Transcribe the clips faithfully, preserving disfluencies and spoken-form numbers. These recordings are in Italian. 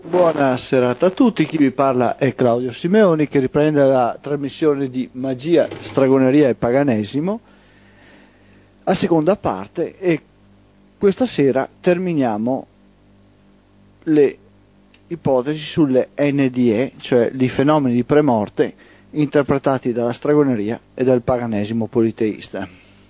Buona serata a tutti, chi vi parla è Claudio Simeoni che riprende la trasmissione di magia, stregoneria e paganesimo a seconda parte, e questa sera terminiamo le ipotesi sulle N D E, cioè i fenomeni di premorte interpretati dalla stregoneria e dal paganesimo politeista.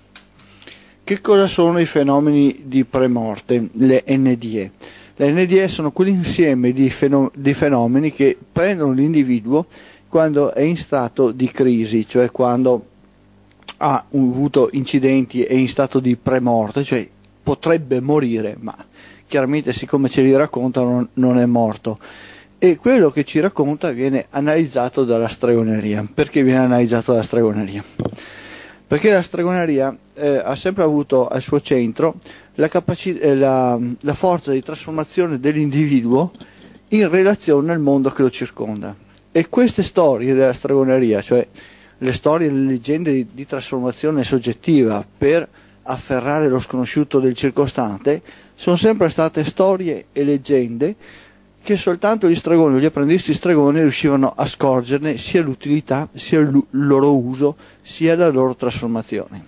Che cosa sono i fenomeni di premorte, le N D E? Le N D E sono quell'insieme di, fenom- di fenomeni che prendono l'individuo quando è in stato di crisi, cioè quando ha avuto incidenti, è in stato di premorte, cioè potrebbe morire, ma chiaramente siccome ce li raccontano non è morto. E quello che ci racconta viene analizzato dalla stregoneria. Perché viene analizzato dalla stregoneria? Perché la stregoneria eh, ha sempre avuto al suo centro la, capaci- eh, la, la forza di trasformazione dell'individuo in relazione al mondo che lo circonda. E queste storie della stregoneria, cioè le storie e le leggende di, di trasformazione soggettiva per afferrare lo sconosciuto del circostante, sono sempre state storie e leggende che soltanto gli stregoni o gli apprendisti stregoni riuscivano a scorgerne sia l'utilità, sia il loro uso, sia la loro trasformazione.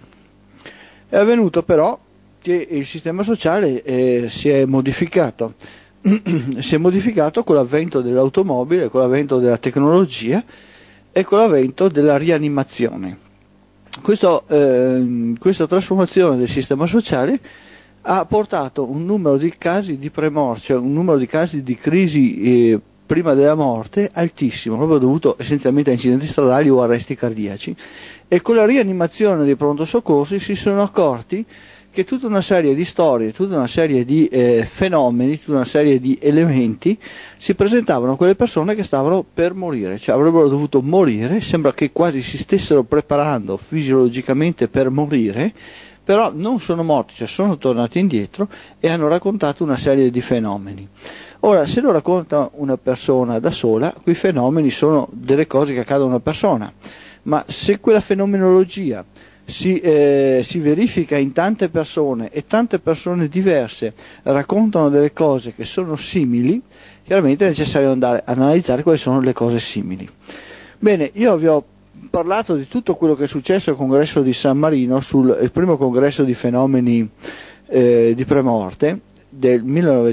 È avvenuto però che il sistema sociale eh, si è modificato, si è modificato con l'avvento dell'automobile, con l'avvento della tecnologia e con l'avvento della rianimazione. Questo, eh, questa trasformazione del sistema sociale ha portato un numero di casi di premorte, cioè un numero di casi di crisi eh, prima della morte altissimo, proprio dovuto essenzialmente a incidenti stradali o arresti cardiaci, e con la rianimazione dei pronto soccorsi si sono accorti che tutta una serie di storie, tutta una serie di eh, fenomeni, tutta una serie di elementi si presentavano a quelle persone che stavano per morire, cioè avrebbero dovuto morire, sembra che quasi si stessero preparando fisiologicamente per morire, però non sono morti, cioè sono tornati indietro e hanno raccontato una serie di fenomeni. Ora, se lo racconta una persona da sola, quei fenomeni sono delle cose che accadono a una persona, ma se quella fenomenologia si, eh, si verifica in tante persone e tante persone diverse raccontano delle cose che sono simili, chiaramente è necessario andare a analizzare quali sono le cose simili. Bene, io vi ho parlato di tutto quello che è successo al congresso di San Marino, sul il primo congresso di fenomeni eh, di premorte del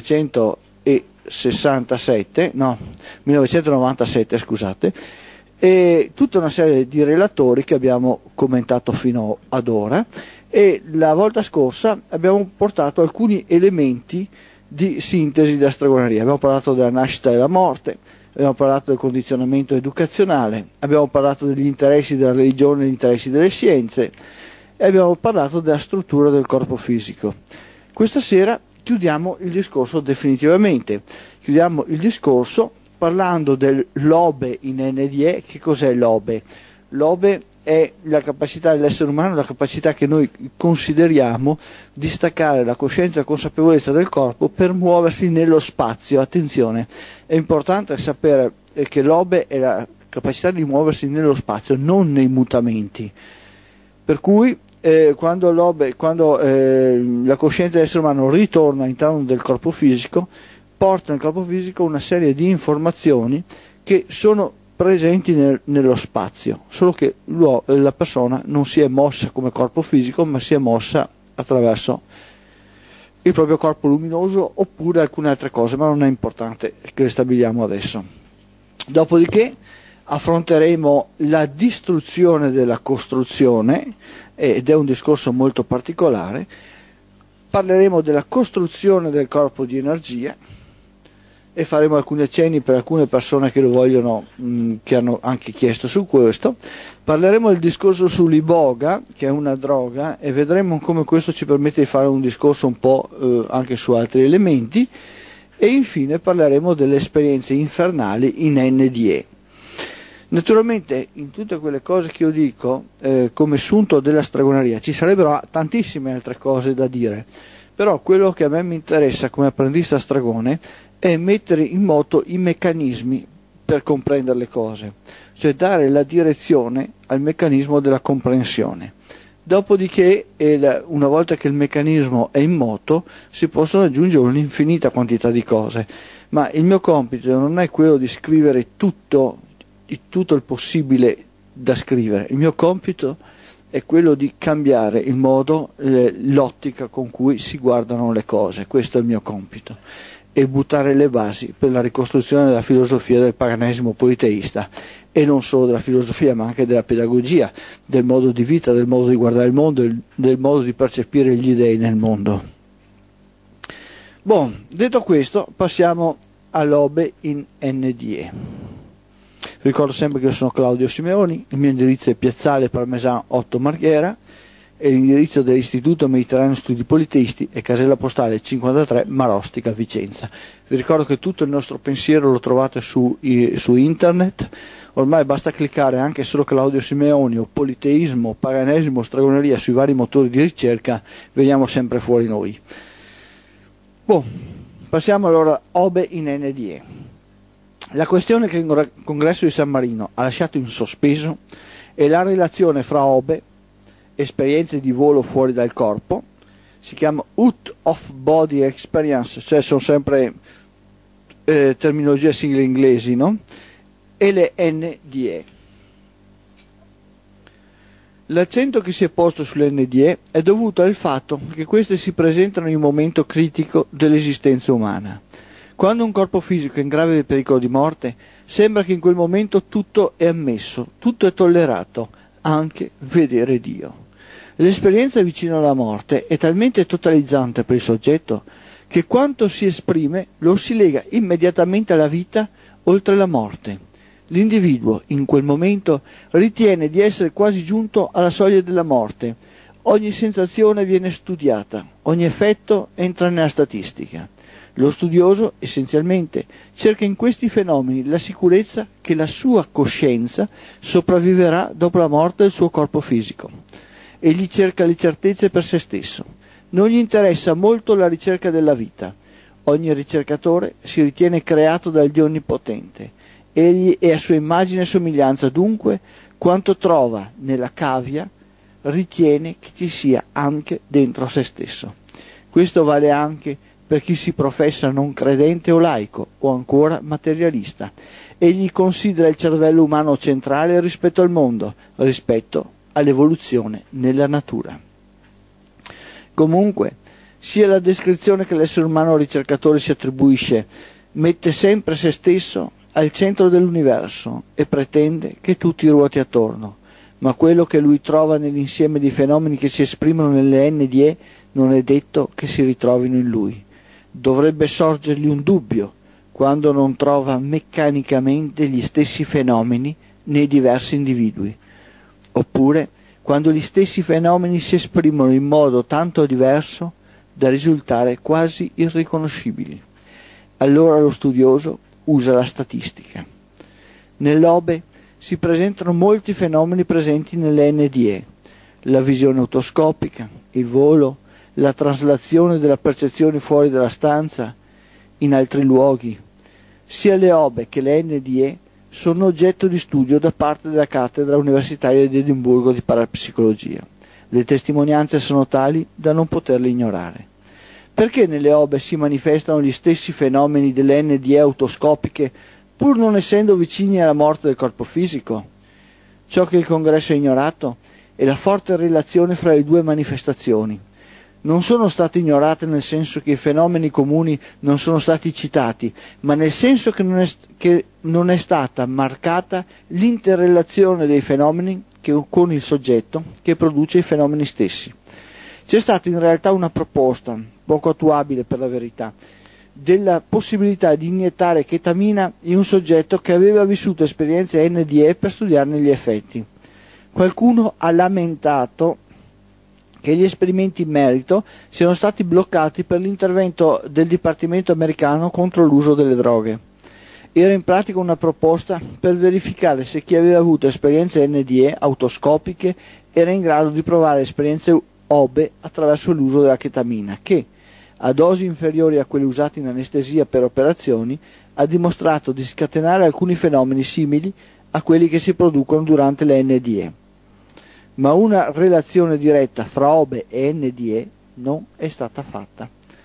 millenovecentosessantasette, no, millenovecentonovantasette, scusate, e tutta una serie di relatori che abbiamo commentato fino ad ora, e la volta scorsa abbiamo portato alcuni elementi di sintesi della stregoneria. Abbiamo parlato della nascita e della morte, abbiamo parlato del condizionamento educazionale, abbiamo parlato degli interessi della religione e degli interessi delle scienze e abbiamo parlato della struttura del corpo fisico. Questa sera chiudiamo il discorso definitivamente, chiudiamo il discorso parlando del lobe in N D E. Che cos'è lobe? Lobe è la capacità dell'essere umano, la capacità che noi consideriamo di staccare la coscienza e la consapevolezza del corpo per muoversi nello spazio. Attenzione, è importante sapere che lobe è la capacità di muoversi nello spazio, non nei mutamenti. Per cui eh, quando, lobe, quando eh, la coscienza dell'essere umano ritorna all'interno del corpo fisico, porta nel corpo fisico una serie di informazioni che sono presenti nel, nello spazio, solo che la persona non si è mossa come corpo fisico, ma si è mossa attraverso il proprio corpo luminoso oppure alcune altre cose, ma non è importante che le stabiliamo adesso. Dopodiché affronteremo la distruzione della costruzione, ed è un discorso molto particolare. Parleremo della costruzione del corpo di energia e faremo alcuni accenni per alcune persone che lo vogliono, mh, che hanno anche chiesto su questo. Parleremo del discorso sull'iboga, che è una droga, e vedremo come questo ci permette di fare un discorso un po' eh, anche su altri elementi, e infine parleremo delle esperienze infernali in N D E. Naturalmente in tutte quelle cose che io dico eh, come sunto della stregoneria ci sarebbero tantissime altre cose da dire, però quello che a me mi interessa come apprendista stregone è mettere in moto i meccanismi per comprendere le cose, cioè dare la direzione al meccanismo della comprensione. Dopodiché, una volta che il meccanismo è in moto, si possono aggiungere un'infinita quantità di cose, ma il mio compito non è quello di scrivere tutto, tutto il possibile da scrivere. Il mio compito è quello di cambiare il modo, eh, l'ottica con cui si guardano le cose. Questo è il mio compito, e buttare le basi per la ricostruzione della filosofia del paganesimo politeista, e non solo della filosofia ma anche della pedagogia, del modo di vita, del modo di guardare il mondo, del modo di percepire gli dei nel mondo. Bon, detto questo, passiamo all'Obe in N D E. Ricordo sempre che io sono Claudio Simeoni, il mio indirizzo è Piazzale Parmesan otto Marghera, e l'indirizzo dell'Istituto Mediterraneo Studi Politeisti è casella postale cinquantatré Marostica, Vicenza. Vi ricordo che tutto il nostro pensiero lo trovate su, su internet, ormai basta cliccare anche solo Claudio Simeoni o politeismo, paganesimo, stregoneria sui vari motori di ricerca, veniamo sempre fuori noi. Boh, passiamo allora a Obe in N D E. La questione che il Congresso di San Marino ha lasciato in sospeso è la relazione fra Obe, esperienze di volo fuori dal corpo, si chiama Out of Body Experience, cioè sono sempre eh, terminologie sigle inglesi, no? E le N D E. L'accento che si è posto sulle N D E è dovuto al fatto che queste si presentano in un momento critico dell'esistenza umana. Quando un corpo fisico è in grave pericolo di morte, sembra che in quel momento tutto è ammesso, tutto è tollerato, anche vedere Dio. L'esperienza vicino alla morte è talmente totalizzante per il soggetto che quanto si esprime lo si lega immediatamente alla vita oltre la morte. L'individuo, in quel momento, ritiene di essere quasi giunto alla soglia della morte. Ogni sensazione viene studiata, ogni effetto entra nella statistica. Lo studioso, essenzialmente, cerca in questi fenomeni la sicurezza che la sua coscienza sopravviverà dopo la morte del suo corpo fisico. Egli cerca le certezze per se stesso. Non gli interessa molto la ricerca della vita. Ogni ricercatore si ritiene creato dal Dio Onnipotente. Egli è a sua immagine e somiglianza, dunque, quanto trova nella cavia, ritiene che ci sia anche dentro se stesso. Questo vale anche per chi si professa non credente o laico, o ancora materialista. Egli considera il cervello umano centrale rispetto al mondo, rispetto all'evoluzione nella natura. Comunque, sia la descrizione che l'essere umano ricercatore si attribuisce mette sempre se stesso al centro dell'universo e pretende che tutti ruoti attorno, ma quello che lui trova nell'insieme di fenomeni che si esprimono nelle N D E non è detto che si ritrovino in lui. Dovrebbe sorgergli un dubbio quando non trova meccanicamente gli stessi fenomeni nei diversi individui, oppure quando gli stessi fenomeni si esprimono in modo tanto diverso da risultare quasi irriconoscibili. Allora lo studioso usa la statistica. Nell'Obe si presentano molti fenomeni presenti nelle N D E: la visione autoscopica, il volo, la traslazione della percezione fuori dalla stanza, in altri luoghi. Sia le Obe che le N D E sono oggetto di studio da parte della cattedra universitaria di Edimburgo di parapsicologia. Le testimonianze sono tali da non poterle ignorare. Perché nelle Obe si manifestano gli stessi fenomeni delle N D E autoscopiche, pur non essendo vicini alla morte del corpo fisico? Ciò che il Congresso ha ignorato è la forte relazione fra le due manifestazioni. Non sono state ignorate nel senso che i fenomeni comuni non sono stati citati, ma nel senso che non è, che non è stata marcata l'interrelazione dei fenomeni che, con il soggetto che produce i fenomeni stessi. C'è stata in realtà una proposta, poco attuabile per la verità, della possibilità di iniettare chetamina in un soggetto che aveva vissuto esperienze N D E per studiarne gli effetti. Qualcuno ha lamentato che gli esperimenti in merito siano stati bloccati per l'intervento del Dipartimento americano contro l'uso delle droghe. Era in pratica una proposta per verificare se chi aveva avuto esperienze N D E autoscopiche era in grado di provare esperienze Obe attraverso l'uso della chetamina, che, a dosi inferiori a quelle usate in anestesia per operazioni, ha dimostrato di scatenare alcuni fenomeni simili a quelli che si producono durante le N D E. Ma una relazione diretta fra Obe e N D E non è stata fatta.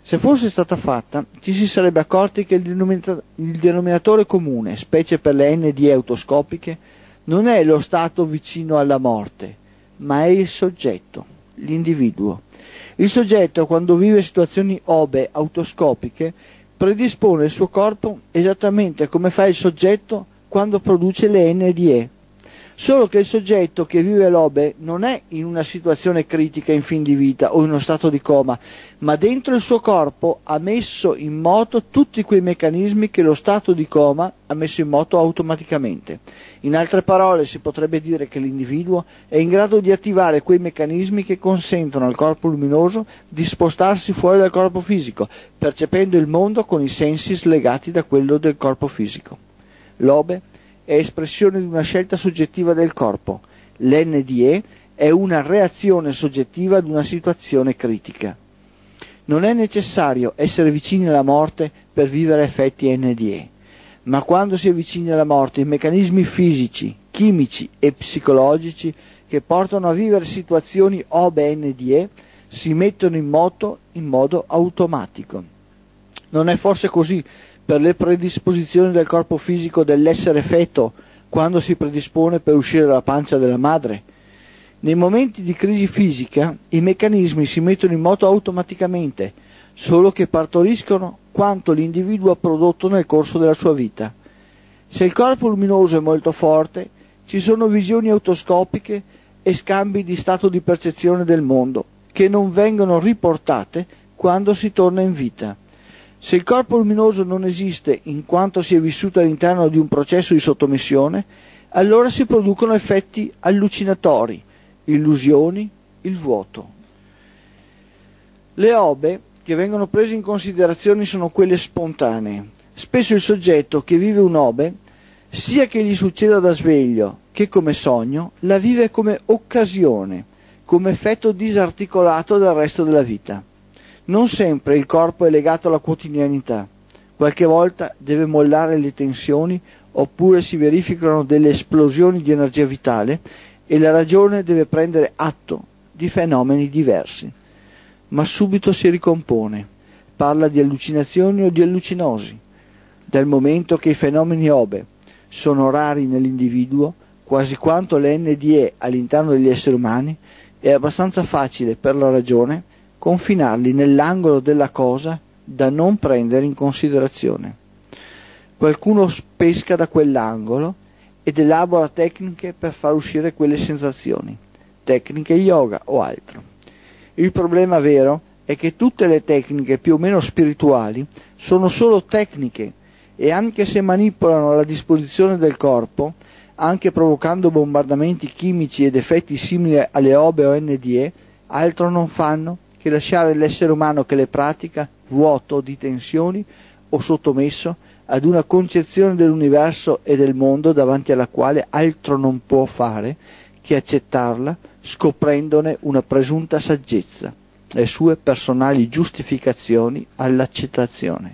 Se fosse stata fatta, ci si sarebbe accorti che il, denomina- il denominatore comune, specie per le N D E autoscopiche, non è lo stato vicino alla morte, ma è il soggetto, l'individuo. Il soggetto, quando vive situazioni O B E autoscopiche, predispone il suo corpo esattamente come fa il soggetto quando produce le N D E. Solo che il soggetto che vive l'O B E non è in una situazione critica in fin di vita o in uno stato di coma, ma dentro il suo corpo ha messo in moto tutti quei meccanismi che lo stato di coma ha messo in moto automaticamente. In altre parole, si potrebbe dire che l'individuo è in grado di attivare quei meccanismi che consentono al corpo luminoso di spostarsi fuori dal corpo fisico, percependo il mondo con i sensi slegati da quello del corpo fisico. L'O B E è espressione di una scelta soggettiva del corpo. L'N D E è una reazione soggettiva ad una situazione critica. Non è necessario essere vicini alla morte per vivere effetti N D E, ma quando si è vicini alla morte i meccanismi fisici, chimici e psicologici che portano a vivere situazioni O B E N D E si mettono in moto in modo automatico. Non è forse così per le predisposizioni del corpo fisico dell'essere feto quando si predispone per uscire dalla pancia della madre? Nei momenti di crisi fisica i meccanismi si mettono in moto automaticamente, solo che partoriscono quanto l'individuo ha prodotto nel corso della sua vita. Se il corpo luminoso è molto forte, ci sono visioni autoscopiche e scambi di stato di percezione del mondo, che non vengono riportate quando si torna in vita. Se il corpo luminoso non esiste in quanto si è vissuto all'interno di un processo di sottomissione, allora si producono effetti allucinatori, illusioni, il vuoto. Le O B E che vengono prese in considerazione sono quelle spontanee. Spesso il soggetto che vive un O B E, sia che gli succeda da sveglio che come sogno, la vive come occasione, come effetto disarticolato dal resto della vita. Non sempre il corpo è legato alla quotidianità, qualche volta deve mollare le tensioni oppure si verificano delle esplosioni di energia vitale e la ragione deve prendere atto di fenomeni diversi. Ma subito si ricompone, parla di allucinazioni o di allucinosi. Dal momento che i fenomeni O B E sono rari nell'individuo, quasi quanto le N D E all'interno degli esseri umani, è abbastanza facile per la ragione confinarli nell'angolo della cosa da non prendere in considerazione. Qualcuno pesca da quell'angolo ed elabora tecniche per far uscire quelle sensazioni, tecniche yoga o altro. Il problema vero è che tutte le tecniche più o meno spirituali sono solo tecniche e anche se manipolano la disposizione del corpo, anche provocando bombardamenti chimici ed effetti simili alle O B E o N D E, altro non fanno che lasciare l'essere umano che le pratica vuoto di tensioni o sottomesso ad una concezione dell'universo e del mondo davanti alla quale altro non può fare che accettarla, scoprendone una presunta saggezza, le sue personali giustificazioni all'accettazione.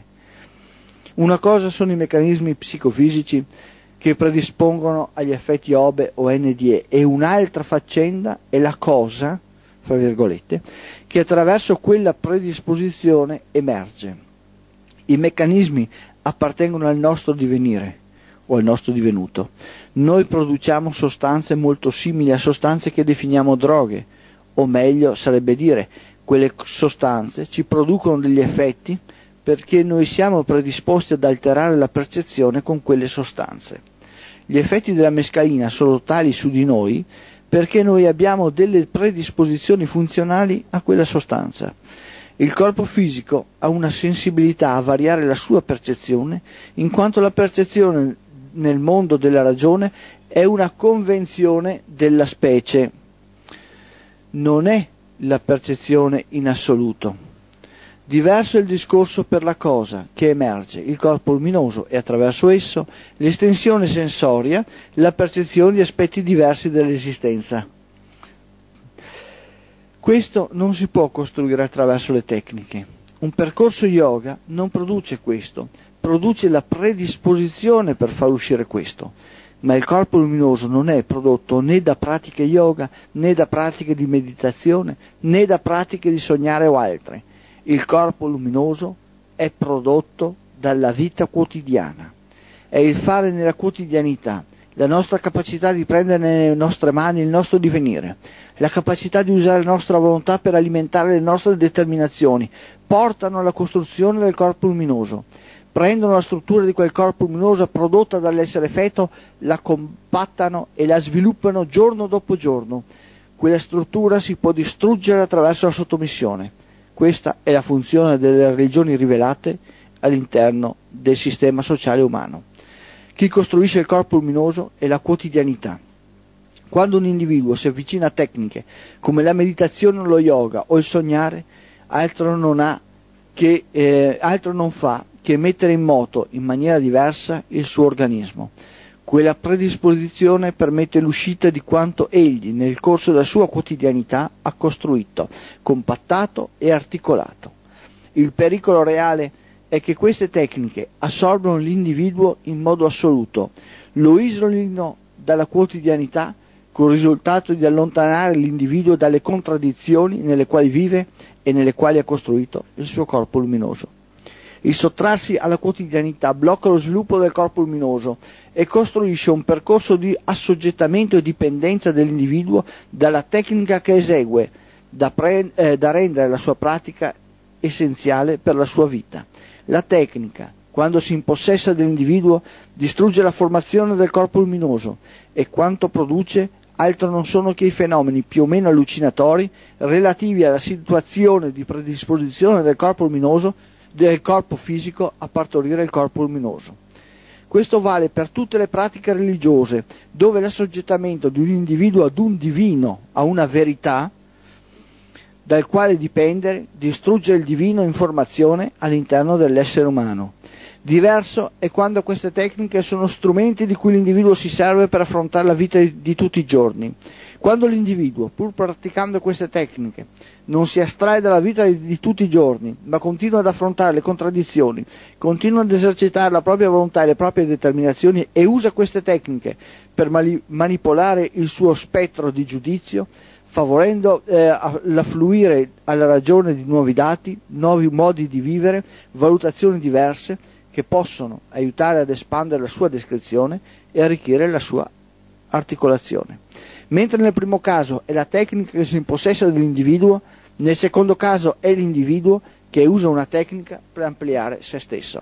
Una cosa sono i meccanismi psicofisici che predispongono agli effetti O B E o N D E e un'altra faccenda è la cosa, fra virgolette, che attraverso quella predisposizione emerge. I meccanismi appartengono al nostro divenire o al nostro divenuto. Noi produciamo sostanze molto simili a sostanze che definiamo droghe, o meglio sarebbe dire, quelle sostanze ci producono degli effetti perché noi siamo predisposti ad alterare la percezione con quelle sostanze. Gli effetti della mescalina sono tali su di noi perché noi abbiamo delle predisposizioni funzionali a quella sostanza. Il corpo fisico ha una sensibilità a variare la sua percezione, in quanto la percezione nel mondo della ragione è una convenzione della specie, non è la percezione in assoluto. Diverso è il discorso per la cosa che emerge, il corpo luminoso e attraverso esso l'estensione sensoria, la percezione di aspetti diversi dell'esistenza. Questo non si può costruire attraverso le tecniche. Un percorso yoga non produce questo, produce la predisposizione per far uscire questo, ma il corpo luminoso non è prodotto né da pratiche yoga, né da pratiche di meditazione, né da pratiche di sognare o altre. Il corpo luminoso è prodotto dalla vita quotidiana, è il fare nella quotidianità, la nostra capacità di prendere nelle nostre mani il nostro divenire, la capacità di usare la nostra volontà per alimentare le nostre determinazioni, portano alla costruzione del corpo luminoso, prendono la struttura di quel corpo luminoso prodotta dall'essere feto, la compattano e la sviluppano giorno dopo giorno. Quella struttura si può distruggere attraverso la sottomissione. Questa è la funzione delle religioni rivelate all'interno del sistema sociale umano. Chi costruisce il corpo luminoso è la quotidianità. Quando un individuo si avvicina a tecniche come la meditazione o lo yoga o il sognare, altro non ha che, eh, altro non fa che mettere in moto in maniera diversa il suo organismo. Quella predisposizione permette l'uscita di quanto egli nel corso della sua quotidianità ha costruito, compattato e articolato. Il pericolo reale è che queste tecniche assorbono l'individuo in modo assoluto, lo isolino dalla quotidianità, con il risultato di allontanare l'individuo dalle contraddizioni nelle quali vive e nelle quali ha costruito il suo corpo luminoso. Il sottrarsi alla quotidianità blocca lo sviluppo del corpo luminoso e costruisce un percorso di assoggettamento e dipendenza dell'individuo dalla tecnica che esegue, da, pre- eh, da rendere la sua pratica essenziale per la sua vita. La tecnica, quando si impossessa dell'individuo, distrugge la formazione del corpo luminoso e quanto produce altro non sono che i fenomeni più o meno allucinatori relativi alla situazione di predisposizione del corpo luminoso, del corpo fisico a partorire il corpo luminoso. Questo vale per tutte le pratiche religiose, dove l'assoggettamento di un individuo ad un divino, a una verità, dal quale dipendere, distrugge il divino in formazione all'interno dell'essere umano. Diverso è quando queste tecniche sono strumenti di cui l'individuo si serve per affrontare la vita di tutti i giorni. Quando l'individuo, pur praticando queste tecniche, non si astrae dalla vita di tutti i giorni, ma continua ad affrontare le contraddizioni, continua ad esercitare la propria volontà e le proprie determinazioni e usa queste tecniche per mani- manipolare il suo spettro di giudizio, favorendo eh, l'affluire alla ragione di nuovi dati, nuovi modi di vivere, valutazioni diverse che possono aiutare ad espandere la sua descrizione e arricchire la sua articolazione. Mentre nel primo caso è la tecnica che si impossessa dell'individuo, nel secondo caso è l'individuo che usa una tecnica per ampliare se stesso.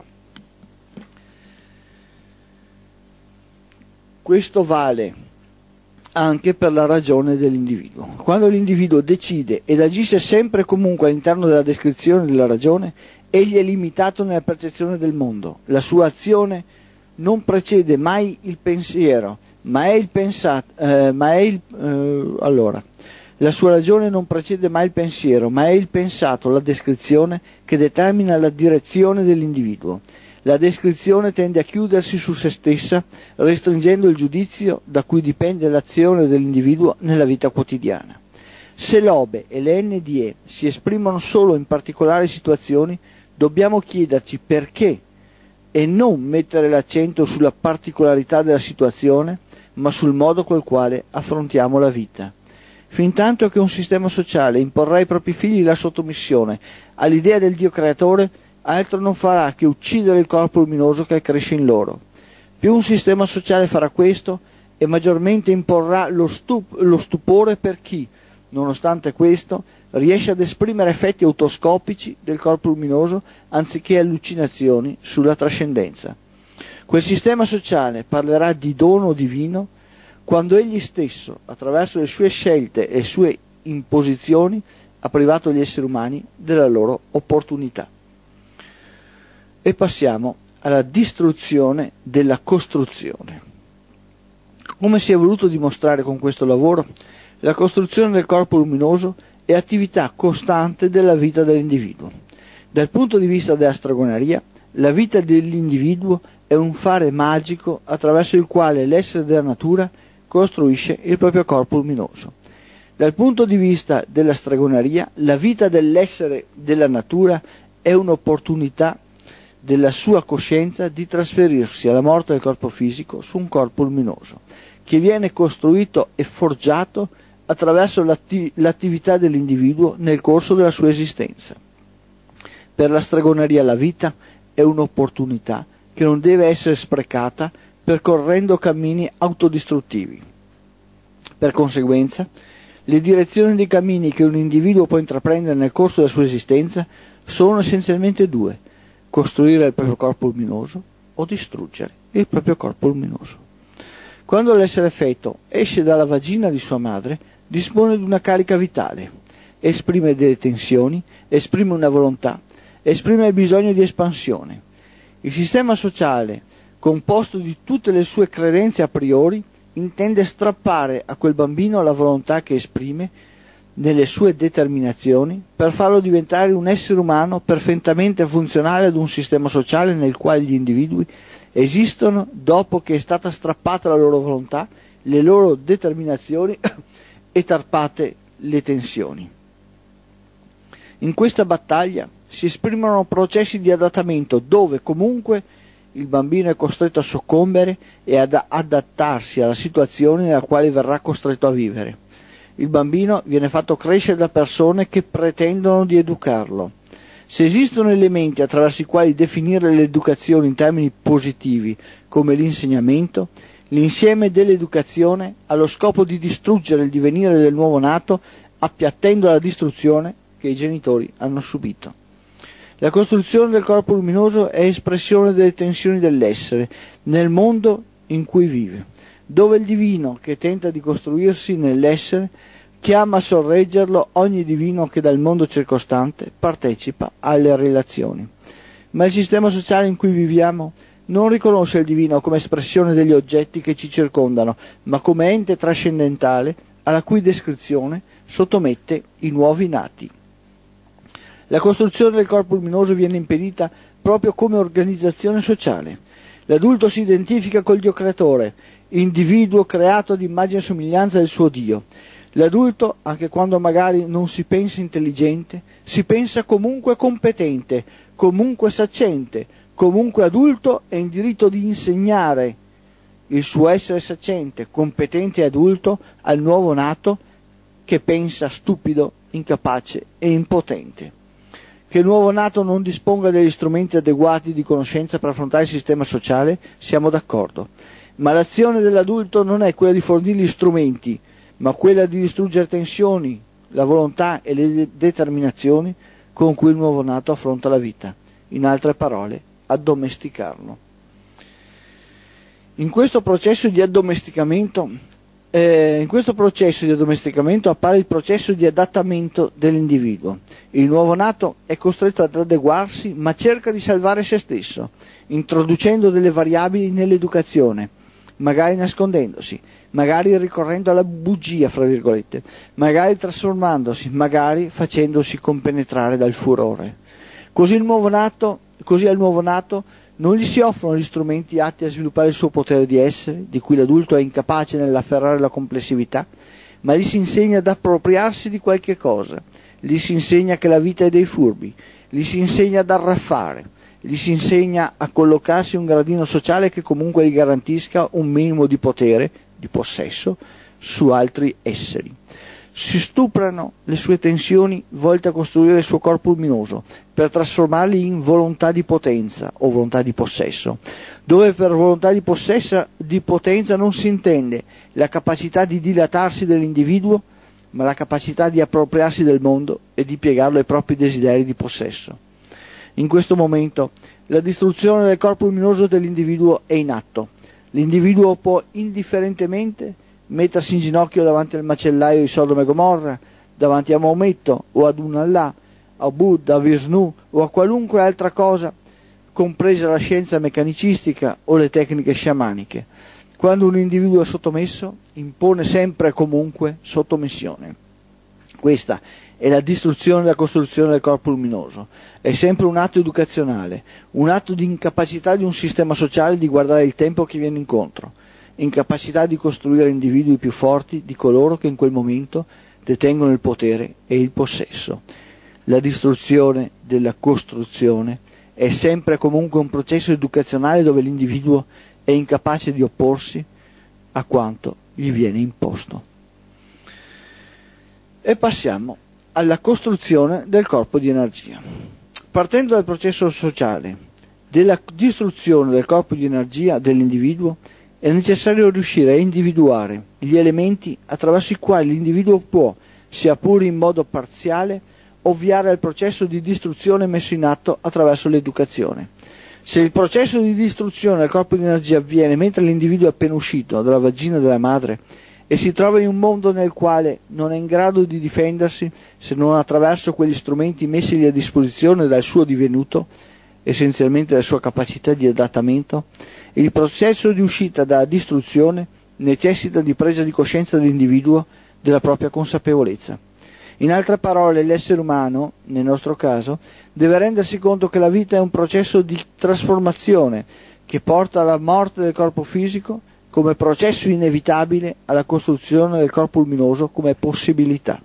Questo vale anche per la ragione dell'individuo. Quando l'individuo decide ed agisce sempre e comunque all'interno della descrizione della ragione, egli è limitato nella percezione del mondo. La sua azione non precede mai il pensiero, ma è il pensato, eh, ma è il, eh, allora, la sua ragione non precede mai il pensiero, ma è il pensato, la descrizione, che determina la direzione dell'individuo. La descrizione tende a chiudersi su se stessa, restringendo il giudizio da cui dipende l'azione dell'individuo nella vita quotidiana. Se l'Obe e le N D E si esprimono solo in particolari situazioni, dobbiamo chiederci perché e non mettere l'accento sulla particolarità della situazione, ma sul modo col quale affrontiamo la vita. Fintanto che un sistema sociale imporrà ai propri figli la sottomissione all'idea del Dio creatore, altro non farà che uccidere il corpo luminoso che cresce in loro. Più un sistema sociale farà questo, e maggiormente imporrà lo, stup- lo stupore per chi, nonostante questo, riesce ad esprimere effetti autoscopici del corpo luminoso anziché allucinazioni sulla trascendenza. Quel sistema sociale parlerà di dono divino quando egli stesso, attraverso le sue scelte e le sue imposizioni, ha privato gli esseri umani della loro opportunità. E passiamo alla distruzione della costruzione. Come si è voluto dimostrare con questo lavoro, la costruzione del corpo luminoso è attività costante della vita dell'individuo. Dal punto di vista della stregoneria, la vita dell'individuo è un fare magico attraverso il quale l'essere della natura costruisce il proprio corpo luminoso. Dal punto di vista della stregoneria, la vita dell'essere della natura è un'opportunità della sua coscienza di trasferirsi alla morte del corpo fisico su un corpo luminoso, che viene costruito e forgiato attraverso l'atti- l'attività dell'individuo nel corso della sua esistenza. Per la stregoneria la vita è un'opportunità che non deve essere sprecata percorrendo cammini autodistruttivi. Per conseguenza, le direzioni dei cammini che un individuo può intraprendere nel corso della sua esistenza sono essenzialmente due: costruire il proprio corpo luminoso o distruggere il proprio corpo luminoso. Quando l'essere feto esce dalla vagina di sua madre, dispone di una carica vitale, esprime delle tensioni, esprime una volontà, esprime il bisogno di espansione. Il sistema sociale, composto di tutte le sue credenze a priori, intende strappare a quel bambino la volontà che esprime nelle sue determinazioni per farlo diventare un essere umano perfettamente funzionale ad un sistema sociale nel quale gli individui esistono dopo che è stata strappata la loro volontà, le loro determinazioni e tarpate le tensioni. In questa battaglia si esprimono processi di adattamento dove comunque il bambino è costretto a soccombere e ad adattarsi alla situazione nella quale verrà costretto a vivere. Il bambino viene fatto crescere da persone che pretendono di educarlo. Se esistono elementi attraverso i quali definire l'educazione in termini positivi, come l'insegnamento, l'insieme dell'educazione ha lo scopo di distruggere il divenire del nuovo nato, appiattendo la distruzione che i genitori hanno subito. La costruzione del corpo luminoso è espressione delle tensioni dell'essere nel mondo in cui vive, dove il divino che tenta di costruirsi nell'essere chiama a sorreggerlo ogni divino che dal mondo circostante partecipa alle relazioni. Ma il sistema sociale in cui viviamo non riconosce il divino come espressione degli oggetti che ci circondano, ma come ente trascendentale alla cui descrizione sottomette i nuovi nati. La costruzione del corpo luminoso viene impedita proprio come organizzazione sociale. L'adulto si identifica col Dio creatore, individuo creato ad immagine e somiglianza del suo Dio. L'adulto, anche quando magari non si pensa intelligente, si pensa comunque competente, comunque saccente, comunque adulto e in diritto di insegnare il suo essere saccente, competente e adulto al nuovo nato che pensa stupido, incapace e impotente. Che il nuovo nato non disponga degli strumenti adeguati di conoscenza per affrontare il sistema sociale, siamo d'accordo. Ma l'azione dell'adulto non è quella di fornirgli strumenti, ma quella di distruggere tensioni, la volontà e le determinazioni con cui il nuovo nato affronta la vita. In altre parole, addomesticarlo. In questo processo di addomesticamento Eh, in questo processo di addomesticamento appare il processo di adattamento dell'individuo. Il nuovo nato è costretto ad adeguarsi, ma cerca di salvare se stesso, introducendo delle variabili nell'educazione, magari nascondendosi, magari ricorrendo alla bugia, fra virgolette, magari trasformandosi, magari facendosi compenetrare dal furore. Così il nuovo nato, così al nuovo nato non gli si offrono gli strumenti atti a sviluppare il suo potere di essere, di cui l'adulto è incapace nell'afferrare la complessività, ma gli si insegna ad appropriarsi di qualche cosa, gli si insegna che la vita è dei furbi, gli si insegna ad arraffare, gli si insegna a collocarsi in un gradino sociale che comunque gli garantisca un minimo di potere, di possesso, su altri esseri. Si stuprano le sue tensioni volte a costruire il suo corpo luminoso, per trasformarli in volontà di potenza o volontà di possesso, dove per volontà di, possessa, di potenza non si intende la capacità di dilatarsi dell'individuo, ma la capacità di appropriarsi del mondo e di piegarlo ai propri desideri di possesso. In questo momento la distruzione del corpo luminoso dell'individuo è in atto. L'individuo può indifferentemente mettersi in ginocchio davanti al macellaio di Sodoma e Gomorra, davanti a Maometto o ad un Allah, a Buddha, a Vishnu o a qualunque altra cosa, compresa la scienza meccanicistica o le tecniche sciamaniche. Quando un individuo è sottomesso, impone sempre e comunque sottomissione. Questa è la distruzione e la costruzione del corpo luminoso. È sempre un atto educazionale, un atto di incapacità di un sistema sociale di guardare il tempo che viene incontro, incapacità di costruire individui più forti di coloro che in quel momento detengono il potere e il possesso. La distruzione della costruzione è sempre comunque un processo educazionale dove l'individuo è incapace di opporsi a quanto gli viene imposto. E passiamo alla costruzione del corpo di energia. Partendo dal processo sociale della distruzione del corpo di energia dell'individuo, è necessario riuscire a individuare gli elementi attraverso i quali l'individuo può, sia pure in modo parziale, ovviare al processo di distruzione messo in atto attraverso l'educazione. Se il processo di distruzione del corpo di energia avviene mentre l'individuo è appena uscito dalla vagina della madre e si trova in un mondo nel quale non è in grado di difendersi se non attraverso quegli strumenti messigli a disposizione dal suo divenuto, essenzialmente dalla sua capacità di adattamento, il processo di uscita dalla distruzione necessita di presa di coscienza dell'individuo della propria consapevolezza. In altre parole, l'essere umano, nel nostro caso, deve rendersi conto che la vita è un processo di trasformazione che porta alla morte del corpo fisico come processo inevitabile alla costruzione del corpo luminoso come possibilità.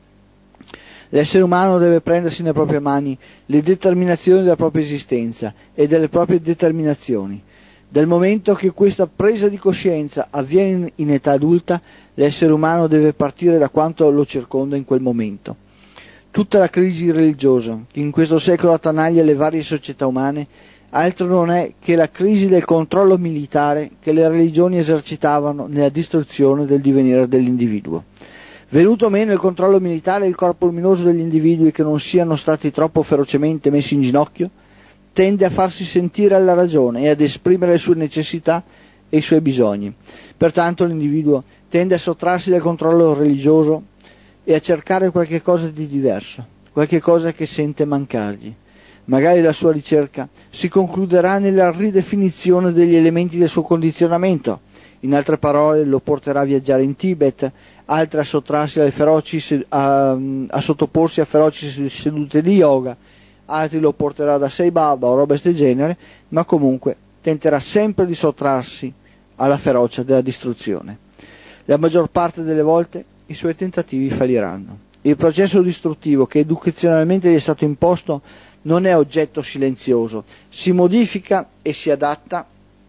L'essere umano deve prendersi nelle proprie mani le determinazioni della propria esistenza e delle proprie determinazioni. Dal momento che questa presa di coscienza avviene in età adulta, l'essere umano deve partire da quanto lo circonda in quel momento. Tutta la crisi religiosa che in questo secolo attanaglia le varie società umane altro non è che la crisi del controllo militare che le religioni esercitavano nella distruzione del divenire dell'individuo. Venuto meno il controllo militare, il corpo luminoso degli individui che non siano stati troppo ferocemente messi in ginocchio tende a farsi sentire alla ragione e ad esprimere le sue necessità e i suoi bisogni. Pertanto l'individuo tende a sottrarsi dal controllo religioso e a cercare qualche cosa di diverso, qualche cosa che sente mancargli. Magari la sua ricerca si concluderà nella ridefinizione degli elementi del suo condizionamento. In altre parole, lo porterà a viaggiare in Tibet, altre a sottrarsi alle feroci, a, a sottoporsi a feroci sedute di yoga, altri lo porterà da Sai Baba o roba del genere, ma comunque tenterà sempre di sottrarsi alla ferocia della distruzione. La maggior parte delle volte i suoi tentativi falliranno. Il processo distruttivo che educazionalmente gli è stato imposto non è oggetto silenzioso, si modifica e si adatta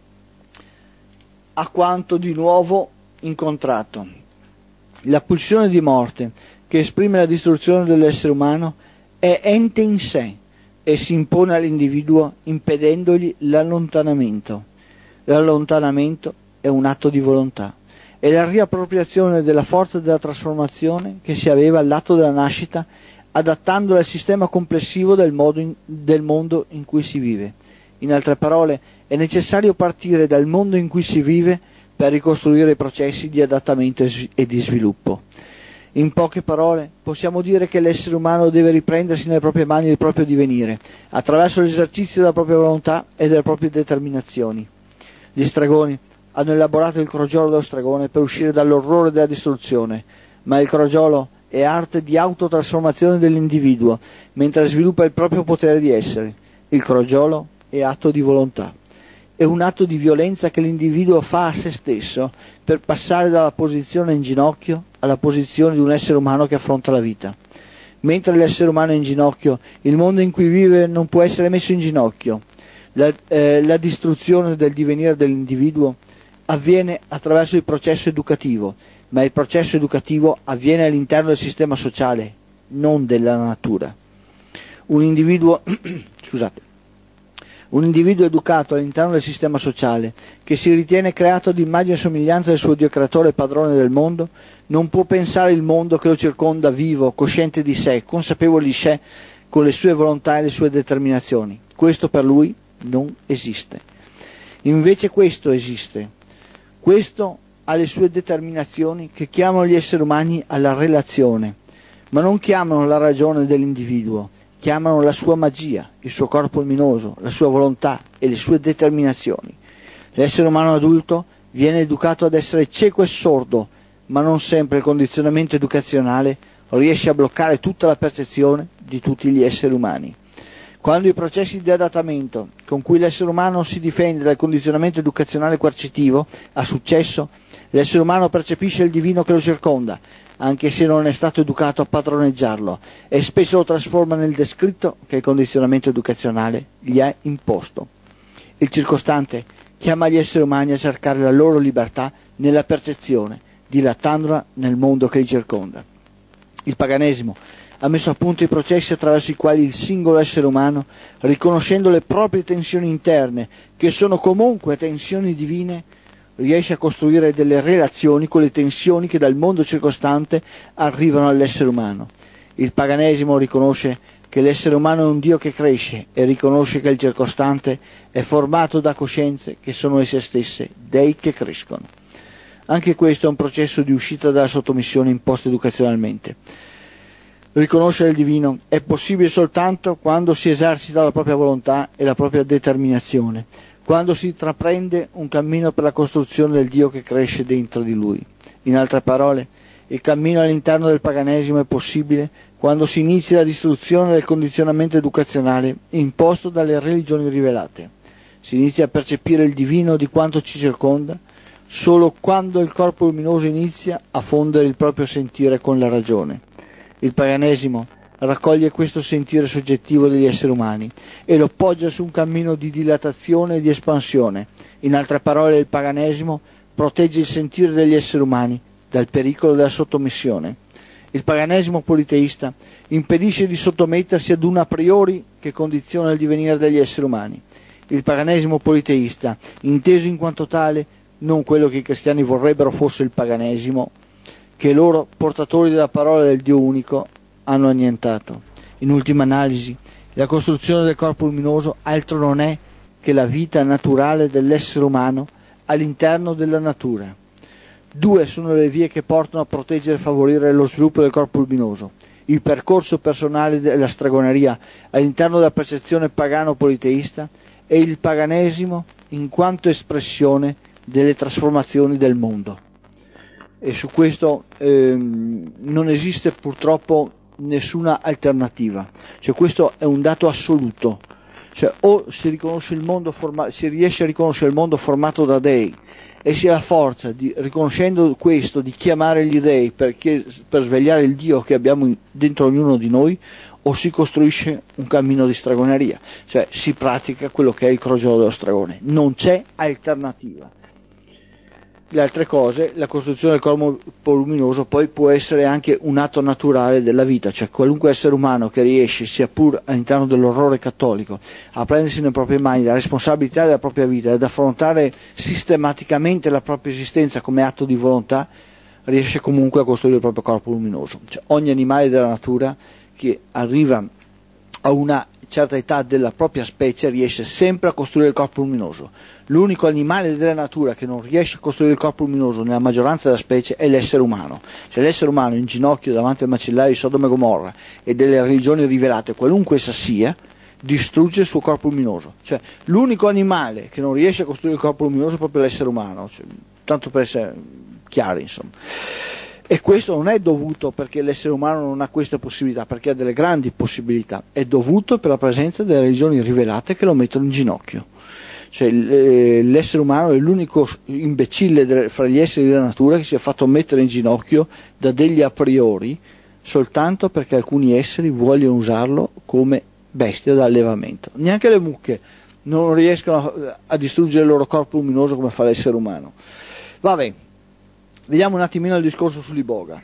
a quanto di nuovo incontrato. La pulsione di morte che esprime la distruzione dell'essere umano è ente in sé e si impone all'individuo impedendogli l'allontanamento. L'allontanamento è un atto di volontà. È la riappropriazione della forza della trasformazione che si aveva all'atto della nascita, adattandola al sistema complessivo del, modo in, del mondo in cui si vive. In altre parole, è necessario partire dal mondo in cui si vive per ricostruire i processi di adattamento e di sviluppo. In poche parole, possiamo dire che l'essere umano deve riprendersi nelle proprie mani il proprio divenire, attraverso l'esercizio della propria volontà e delle proprie determinazioni. Gli stragoni hanno elaborato il crogiolo dello stragone per uscire dall'orrore della distruzione, ma il crogiolo è arte di autotrasformazione dell'individuo, mentre sviluppa il proprio potere di essere. Il crogiolo è atto di volontà. È un atto di violenza che l'individuo fa a se stesso per passare dalla posizione in ginocchio alla posizione di un essere umano che affronta la vita. Mentre l'essere umano è in ginocchio, il mondo in cui vive non può essere messo in ginocchio. La, eh, la distruzione del divenire dell'individuo avviene attraverso il processo educativo, ma il processo educativo avviene all'interno del sistema sociale, non della natura. Un individuo, scusate, un individuo educato all'interno del sistema sociale, che si ritiene creato ad immagine e somiglianza del suo Dio creatore e padrone del mondo, non può pensare il mondo che lo circonda vivo, cosciente di sé, consapevole di sé, con le sue volontà e le sue determinazioni. Questo per lui non esiste. Invece questo esiste. Questo ha le sue determinazioni che chiamano gli esseri umani alla relazione, ma non chiamano la ragione dell'individuo, chiamano la sua magia, il suo corpo luminoso, la sua volontà e le sue determinazioni. L'essere umano adulto viene educato ad essere cieco e sordo, ma non sempre il condizionamento educazionale riesce a bloccare tutta la percezione di tutti gli esseri umani. Quando i processi di adattamento con cui l'essere umano si difende dal condizionamento educazionale coercitivo ha successo, l'essere umano percepisce il divino che lo circonda, anche se non è stato educato a padroneggiarlo, e spesso lo trasforma nel descritto che il condizionamento educazionale gli ha imposto. Il circostante chiama gli esseri umani a cercare la loro libertà nella percezione, dilattandola nel mondo che li circonda. Il paganesimo ha messo a punto i processi attraverso i quali il singolo essere umano, riconoscendo le proprie tensioni interne, che sono comunque tensioni divine, riesce a costruire delle relazioni con le tensioni che dal mondo circostante arrivano all'essere umano. Il paganesimo riconosce che l'essere umano è un Dio che cresce e riconosce che il circostante è formato da coscienze che sono esse stesse, dei che crescono. Anche questo è un processo di uscita dalla sottomissione imposta educazionalmente. Riconoscere il divino è possibile soltanto quando si esercita la propria volontà e la propria determinazione, quando si intraprende un cammino per la costruzione del Dio che cresce dentro di lui. In altre parole, il cammino all'interno del paganesimo è possibile quando si inizia la distruzione del condizionamento educazionale imposto dalle religioni rivelate. Si inizia a percepire il divino di quanto ci circonda solo quando il corpo luminoso inizia a fondere il proprio sentire con la ragione. Il paganesimo raccoglie questo sentire soggettivo degli esseri umani e lo poggia su un cammino di dilatazione e di espansione. In altre parole, il paganesimo protegge il sentire degli esseri umani dal pericolo della sottomissione. Il paganesimo politeista impedisce di sottomettersi ad un a priori che condiziona il divenire degli esseri umani. Il paganesimo politeista, inteso in quanto tale, non quello che i cristiani vorrebbero fosse il paganesimo, che loro, portatori della parola del Dio unico, hanno annientato. In ultima analisi, la costruzione del corpo luminoso altro non è che la vita naturale dell'essere umano all'interno della natura. Due sono le vie che portano a proteggere e favorire lo sviluppo del corpo luminoso: il percorso personale della stregoneria all'interno della percezione pagano-politeista e il paganesimo in quanto espressione delle trasformazioni del mondo. E su questo ehm, non esiste purtroppo nessuna alternativa, cioè questo è un dato assoluto, cioè o si riconosce il mondo forma- si riesce a riconoscere il mondo formato da dei e si ha la forza, di, riconoscendo questo, di chiamare gli dei perché, per svegliare il Dio che abbiamo dentro ognuno di noi, o si costruisce un cammino di stregoneria, cioè si pratica quello che è il crogiolo dello stregone, non c'è alternativa. Le altre cose, la costruzione del corpo luminoso poi può essere anche un atto naturale della vita, cioè qualunque essere umano che riesce, sia pur all'interno dell'orrore cattolico, a prendersi nelle proprie mani la responsabilità della propria vita ed affrontare sistematicamente la propria esistenza come atto di volontà, riesce comunque a costruire il proprio corpo luminoso. Cioè, ogni animale della natura che arriva a una certa età della propria specie riesce sempre a costruire il corpo luminoso. L'unico animale della natura che non riesce a costruire il corpo luminoso nella maggioranza della specie è l'essere umano. Cioè l'essere umano in ginocchio davanti al macellaio di Sodoma e Gomorra e delle religioni rivelate, qualunque essa sia, distrugge il suo corpo luminoso. Cioè l'unico animale che non riesce a costruire il corpo luminoso è proprio l'essere umano, cioè, tanto per essere chiari, insomma. E questo non è dovuto perché l'essere umano non ha questa possibilità, perché ha delle grandi possibilità, è dovuto per la presenza delle religioni rivelate che lo mettono in ginocchio. Cioè l'essere umano è l'unico imbecille fra gli esseri della natura che si è fatto mettere in ginocchio da degli a priori soltanto perché alcuni esseri vogliono usarlo come bestia da allevamento. Neanche le mucche non riescono a, a distruggere il loro corpo luminoso come fa l'essere umano. Vabbè. Vediamo un attimino il discorso sull'iboga.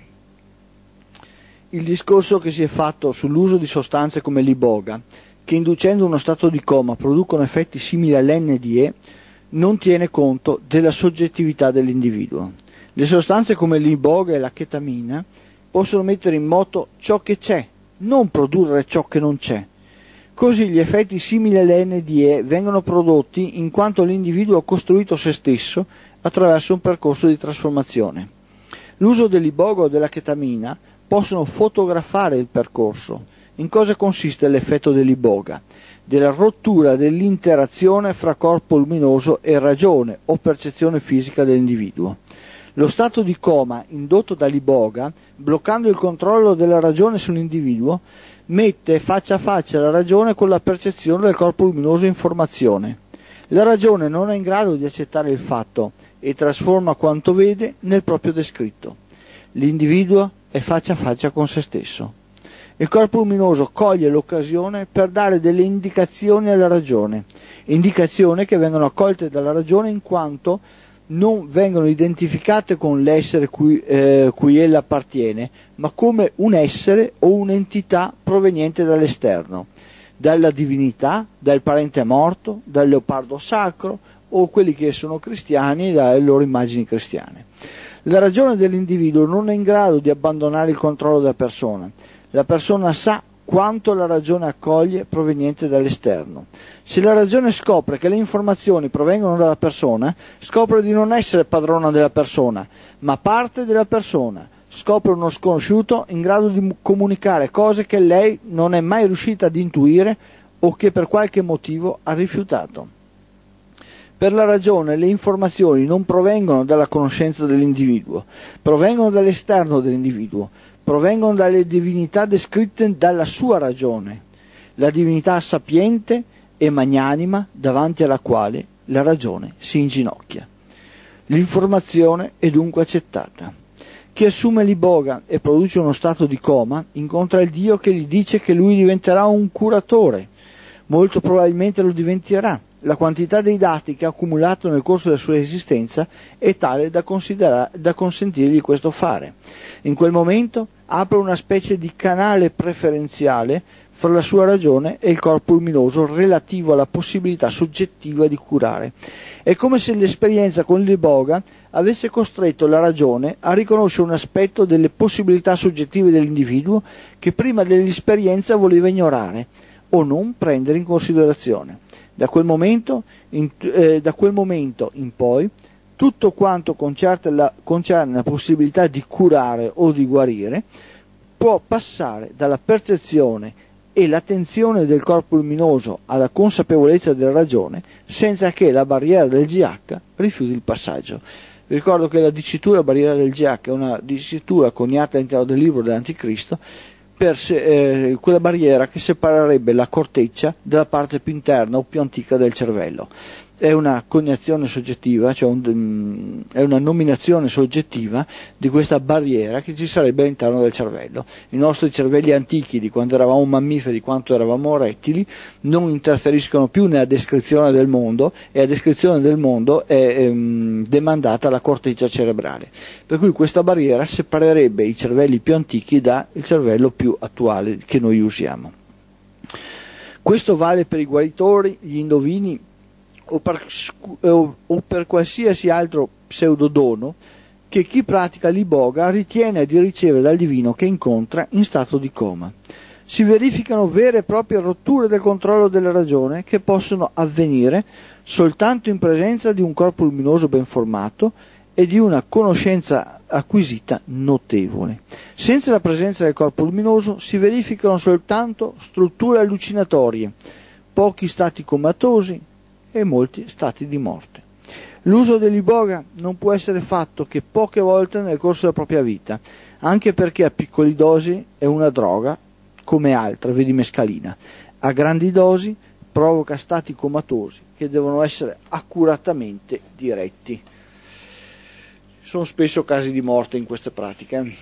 Il discorso che si è fatto sull'uso di sostanze come l'iboga, che inducendo uno stato di coma producono effetti simili all'N D E, non tiene conto della soggettività dell'individuo. Le sostanze come l'iboga e la chetamina possono mettere in moto ciò che c'è, non produrre ciò che non c'è. Così gli effetti simili all'N D E vengono prodotti in quanto l'individuo ha costruito se stesso attraverso un percorso di trasformazione. L'uso dell'iboga o della chetamina possono fotografare il percorso. In cosa consiste l'effetto dell'iboga? Della rottura dell'interazione fra corpo luminoso e ragione o percezione fisica dell'individuo. Lo stato di coma indotto dall'iboga, bloccando il controllo della ragione sull'individuo, mette faccia a faccia la ragione con la percezione del corpo luminoso in formazione. La ragione non è in grado di accettare il fatto e trasforma quanto vede nel proprio descritto. L'individuo è faccia a faccia con se stesso. Il corpo luminoso coglie l'occasione per dare delle indicazioni alla ragione, indicazioni che vengono accolte dalla ragione in quanto non vengono identificate con l'essere cui, eh, cui ella appartiene, ma come un essere o un'entità proveniente dall'esterno, dalla divinità, dal parente morto, dal leopardo sacro o quelli che sono cristiani dalle loro immagini cristiane. La ragione dell'individuo non è in grado di abbandonare il controllo della persona. La persona sa quanto la ragione accoglie proveniente dall'esterno. Se la ragione scopre che le informazioni provengono dalla persona, scopre di non essere padrona della persona, ma parte della persona. Scopre uno sconosciuto in grado di comunicare cose che lei non è mai riuscita ad intuire o che per qualche motivo ha rifiutato. Per la ragione le informazioni non provengono dalla conoscenza dell'individuo, provengono dall'esterno dell'individuo, provengono dalle divinità descritte dalla sua ragione, la divinità sapiente e magnanima davanti alla quale la ragione si inginocchia. L'informazione è dunque accettata. Chi assume l'iboga e produce uno stato di coma incontra il Dio che gli dice che lui diventerà un curatore. Molto probabilmente lo diventerà. La quantità dei dati che ha accumulato nel corso della sua esistenza è tale da, da consentirgli questo fare. In quel momento apre una specie di canale preferenziale fra la sua ragione e il corpo luminoso relativo alla possibilità soggettiva di curare. È come se l'esperienza con l'iboga avesse costretto la ragione a riconoscere un aspetto delle possibilità soggettive dell'individuo che prima dell'esperienza voleva ignorare o non prendere in considerazione. Da quel momento in, eh, da quel momento in poi tutto quanto concerne la, concerne la possibilità di curare o di guarire può passare dalla percezione e l'attenzione del corpo luminoso alla consapevolezza della ragione senza che la barriera del G H rifiuti il passaggio. Vi ricordo che la dicitura barriera del G H è una dicitura coniata all'interno del libro dell'Anticristo per se, eh, quella barriera che separerebbe la corteccia dalla parte più interna o più antica del cervello. È una cognazione soggettiva, cioè un, è una nominazione soggettiva di questa barriera che ci sarebbe all'interno del cervello. I nostri cervelli antichi, di quando eravamo mammiferi, di quanto eravamo rettili, non interferiscono più nella descrizione del mondo e la descrizione del mondo è ehm, demandata alla corteccia cerebrale. Per cui questa barriera separerebbe i cervelli più antichi dal cervello più attuale che noi usiamo. Questo vale per i guaritori, gli indovini, O per, o per qualsiasi altro pseudodono che chi pratica l'iboga ritiene di ricevere dal divino che incontra in stato di coma. Si verificano vere e proprie rotture del controllo della ragione che possono avvenire soltanto in presenza di un corpo luminoso ben formato e di una conoscenza acquisita notevole. Senza la presenza del corpo luminoso si verificano soltanto strutture allucinatorie, pochi stati comatosi e molti stati di morte. L'uso dell'iboga non può essere fatto che poche volte nel corso della propria vita, anche perché a piccoli dosi è una droga come altre, vedi mescalina. A grandi dosi provoca stati comatosi che devono essere accuratamente diretti. Sono spesso casi di morte in queste pratiche.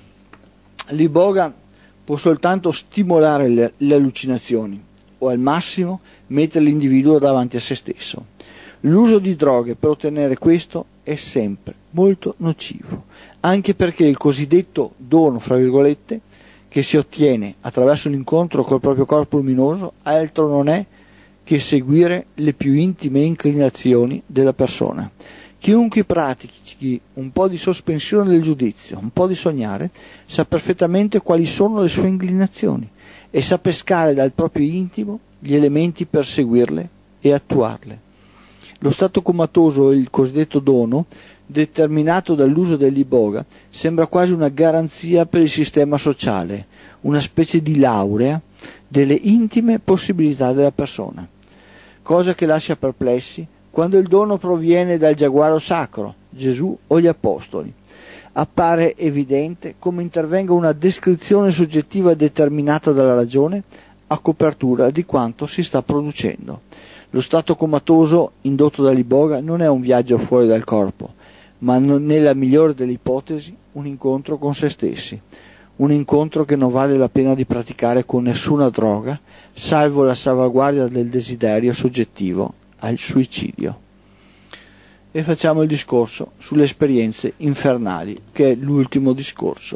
L'iboga può soltanto stimolare le, le allucinazioni o al massimo mettere l'individuo davanti a se stesso. L'uso di droghe per ottenere questo è sempre molto nocivo, anche perché il cosiddetto dono, fra virgolette, che si ottiene attraverso l'incontro col proprio corpo luminoso altro non è che seguire le più intime inclinazioni della persona. Chiunque pratichi un po' di sospensione del giudizio, un po' di sognare, sa perfettamente quali sono le sue inclinazioni e sa pescare dal proprio intimo gli elementi per seguirle e attuarle. Lo stato comatoso, il cosiddetto dono, determinato dall'uso dell'iboga, sembra quasi una garanzia per il sistema sociale, una specie di laurea delle intime possibilità della persona, cosa che lascia perplessi quando il dono proviene dal giaguaro sacro, Gesù o gli apostoli. Appare evidente come intervenga una descrizione soggettiva determinata dalla ragione a copertura di quanto si sta producendo. Lo stato comatoso indotto dall'iboga non è un viaggio fuori dal corpo, ma nella migliore delle ipotesi un incontro con se stessi, un incontro che non vale la pena di praticare con nessuna droga, salvo la salvaguardia del desiderio soggettivo al suicidio. e facciamo il discorso sulle esperienze infernali, che è l'ultimo discorso.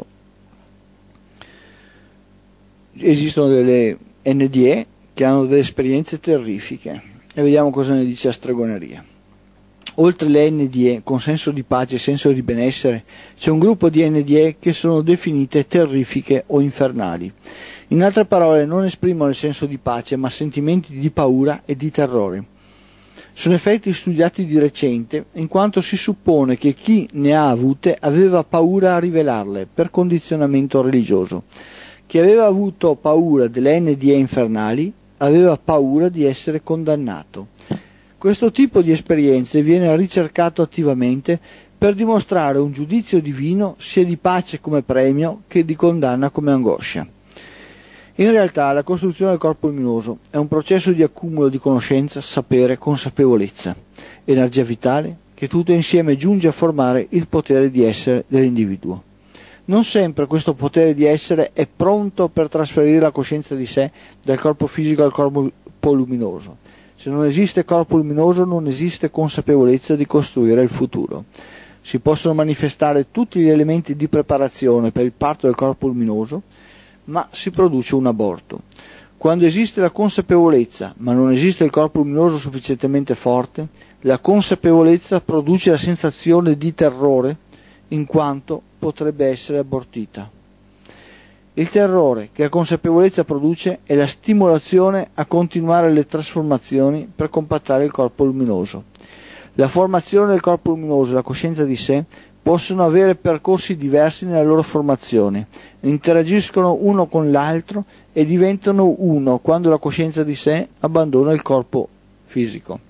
Esistono delle N D E che hanno delle esperienze terrifiche e vediamo cosa ne dice la stregoneria. Oltre le N D E con senso di pace e senso di benessere, c'è un gruppo di N D E che sono definite terrifiche o infernali. In altre parole, non esprimono il senso di pace, ma sentimenti di paura e di terrore. Sono effetti studiati di recente, in quanto si suppone che chi ne ha avute aveva paura a rivelarle per condizionamento religioso. Chi aveva avuto paura delle N D E infernali aveva paura di essere condannato. Questo tipo di esperienze viene ricercato attivamente per dimostrare un giudizio divino sia di pace come premio che di condanna come angoscia. In realtà la costruzione del corpo luminoso è un processo di accumulo di conoscenza, sapere, consapevolezza, energia vitale che tutto insieme giunge a formare il potere di essere dell'individuo. Non sempre questo potere di essere è pronto per trasferire la coscienza di sé dal corpo fisico al corpo luminoso. Se non esiste corpo luminoso non esiste consapevolezza di costruire il futuro. Si possono manifestare tutti gli elementi di preparazione per il parto del corpo luminoso, ma si produce un aborto. Quando esiste la consapevolezza, ma non esiste il corpo luminoso sufficientemente forte, la consapevolezza produce la sensazione di terrore, in quanto potrebbe essere abortita. Il terrore che la consapevolezza produce è la stimolazione a continuare le trasformazioni per compattare il corpo luminoso. La formazione del corpo luminoso e la coscienza di sé possono avere percorsi diversi nella loro formazione, interagiscono uno con l'altro e diventano uno quando la coscienza di sé abbandona il corpo fisico.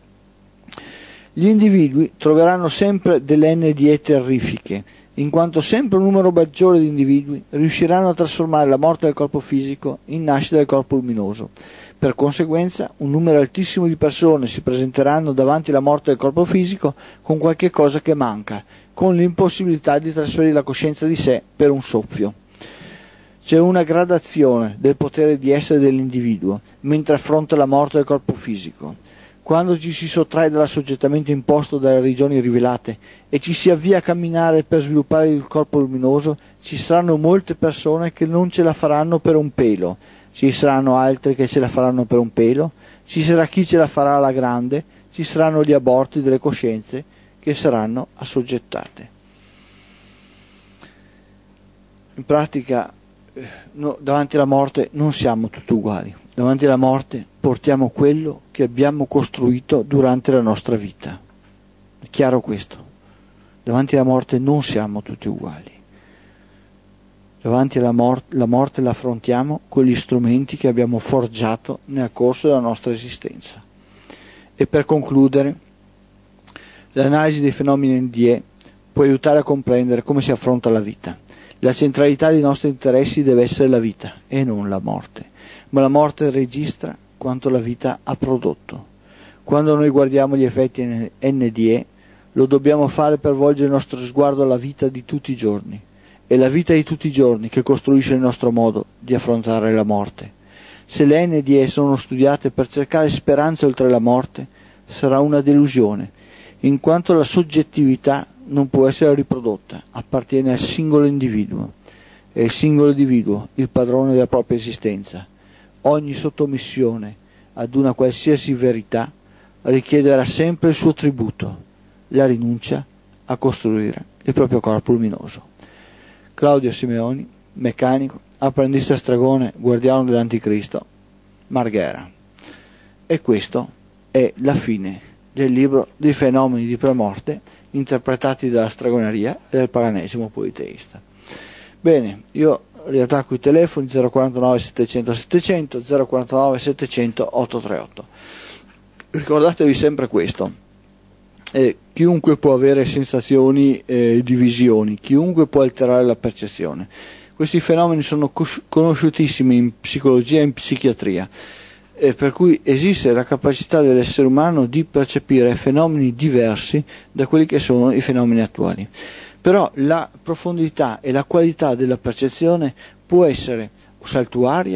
Gli individui troveranno sempre delle N D E terrifiche, in quanto sempre un numero maggiore di individui riusciranno a trasformare la morte del corpo fisico in nascita del corpo luminoso. Per conseguenza, un numero altissimo di persone si presenteranno davanti alla morte del corpo fisico con qualche cosa che manca, con l'impossibilità di trasferire la coscienza di sé per un soffio. C'è una gradazione del potere di essere dell'individuo mentre affronta la morte del corpo fisico. Quando ci si sottrae dall'assoggettamento imposto dalle religioni rivelate e ci si avvia a camminare per sviluppare il corpo luminoso, ci saranno molte persone che non ce la faranno per un pelo, ci saranno altri che ce la faranno per un pelo, ci sarà chi ce la farà alla grande, ci saranno gli aborti delle coscienze che saranno assoggettate. In pratica, no, davanti alla morte non siamo tutti uguali. Davanti alla morte portiamo quello che abbiamo costruito durante la nostra vita. È chiaro questo? Davanti alla morte non siamo tutti uguali. Davanti alla morte, la morte la affrontiamo con gli strumenti che abbiamo forgiato nel corso della nostra esistenza. E per concludere, l'analisi dei fenomeni N D E può aiutare a comprendere come si affronta la vita. La centralità dei nostri interessi deve essere la vita e non la morte. Ma la morte registra quanto la vita ha prodotto. Quando noi guardiamo gli effetti N D E, lo dobbiamo fare per volgere il nostro sguardo alla vita di tutti i giorni. È la vita di tutti i giorni che costruisce il nostro modo di affrontare la morte. Se le N D E sono studiate per cercare speranze oltre la morte, sarà una delusione, in quanto la soggettività non può essere riprodotta, appartiene al singolo individuo. È il singolo individuo il padrone della propria esistenza. Ogni sottomissione ad una qualsiasi verità richiederà sempre il suo tributo, la rinuncia a costruire il proprio corpo luminoso. Claudio Simeoni, meccanico, apprendista stregone, guardiano dell'Anticristo, Marghera. E questo è la fine del libro dei fenomeni di premorte interpretati dalla stregoneria e dal paganesimo politeista. Bene, io riattacco i telefoni zero quarantanove settecento settecento, zero quarantanove settecento ottocentotrentanotto. Ricordatevi sempre questo: eh, chiunque può avere sensazioni e eh, divisioni, chiunque può alterare la percezione. Questi fenomeni sono conosciutissimi in psicologia e in psichiatria, eh, per cui esiste la capacità dell'essere umano di percepire fenomeni diversi da quelli che sono i fenomeni attuali. Però la profondità e la qualità della percezione può essere saltuaria